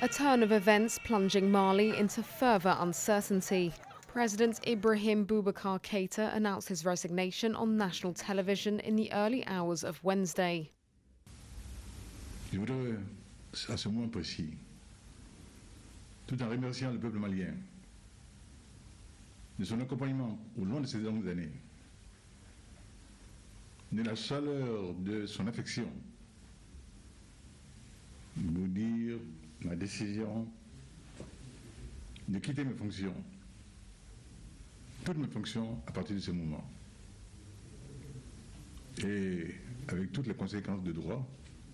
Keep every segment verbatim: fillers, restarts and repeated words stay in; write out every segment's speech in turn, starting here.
A turn of events plunging Mali into further uncertainty. President Ibrahim Boubacar Keita announced his resignation on national television in the early hours of Wednesday. Je voudrais, à ce moment précis, tout en remerciant le peuple malien de son accompagnement au long de ces longues années, de la chaleur de son affection, vous dire ma décision de quitter mes fonctions, toutes mes fonctions à partir de ce moment, et avec toutes les conséquences de droit,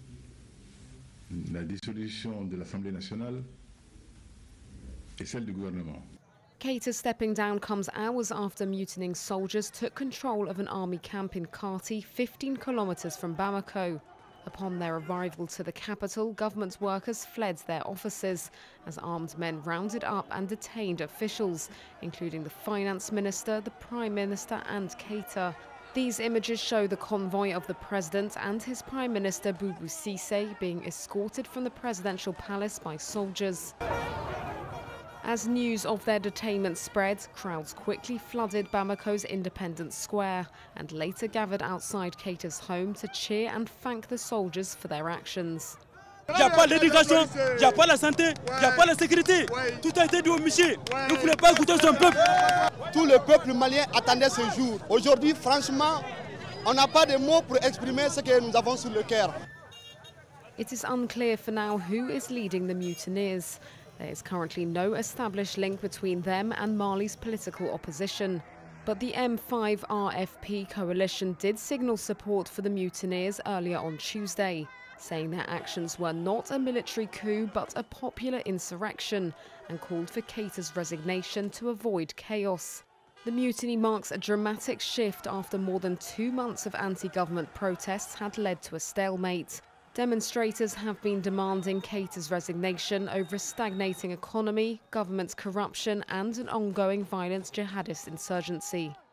la dissolution de l'Assemblée nationale et celle du gouvernement. Keita stepping down comes hours after mutinying soldiers took control of an army camp in Kati, fifteen kilometres from Bamako. Upon their arrival to the capital, government workers fled their offices as armed men rounded up and detained officials, including the finance minister, the prime minister and Keita. These images show the convoy of the president and his prime minister Boubou Cissé being escorted from the presidential palace by soldiers. As news of their detainment spread, crowds quickly flooded Bamako's Independence Square and later gathered outside Keita's home to cheer and thank the soldiers for their actions. Il n'y a pas l'éducation, il n'y a pas la santé, il n'y a pas la sécurité. Tout a été dit au Michel. Il ne voulait pas écouter son peuple. Tout le peuple malien attendait ce jour. Aujourd'hui, franchement, on n'a pas de mots pour exprimer ce que nous avons sur le cœur. It is unclear for now who is leading the mutineers. There is currently no established link between them and Mali's political opposition. But the M five R F P coalition did signal support for the mutineers earlier on Tuesday, saying their actions were not a military coup but a popular insurrection, and called for Keita's resignation to avoid chaos. The mutiny marks a dramatic shift after more than two months of anti-government protests had led to a stalemate. Demonstrators have been demanding Keita's resignation over a stagnating economy, government corruption and an ongoing violent jihadist insurgency.